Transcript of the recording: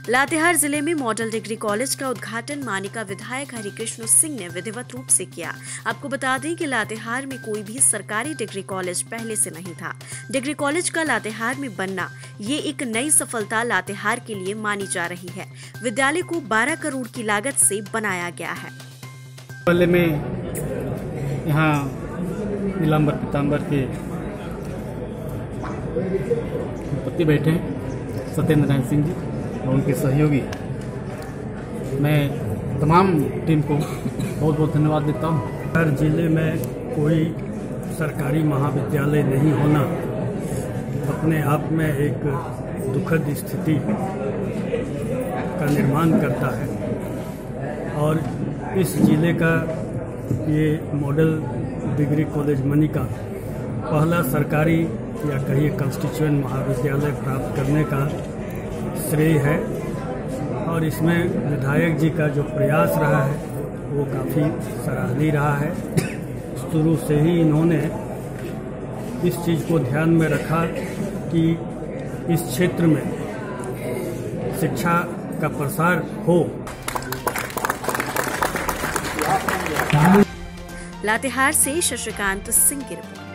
लातेहार जिले में model degree college का उद्घाटन मानिका विधायक हरिकृष्ण सिंह ने विधिवत रूप से किया। आपको बता दें कि लातेहार में कोई भी सरकारी डिग्री कॉलेज पहले से नहीं था। डिग्री कॉलेज का लातेहार में बनना ये एक नई सफलता लातेहार के लिए मानी जा रही है। विद्यालय को 12 करोड़ की लागत से बनाया गया है। में यहाँ नीलांबर पीतांबर के पति बैठे हैं सत्येंद्र नारायण सिंह जी और उनके सहयोगी। मैं तमाम टीम को बहुत बहुत धन्यवाद देता हूँ। हर जिले में कोई सरकारी महाविद्यालय नहीं होना अपने आप में एक दुखद स्थिति का निर्माण करता है और इस जिले का ये मॉडल डिग्री कॉलेज मानिका पहला सरकारी या कहिए कंस्टिट्यूएंट महाविद्यालय प्राप्त करने का श्रेय है और इसमें विधायक जी का जो प्रयास रहा है वो काफ़ी सराहनीय रहा है। शुरू से ही इन्होंने इस चीज़ को ध्यान में रखा कि इस क्षेत्र में शिक्षा का प्रसार हो। लातेहार से शशिकांत सिंह की रिपोर्ट।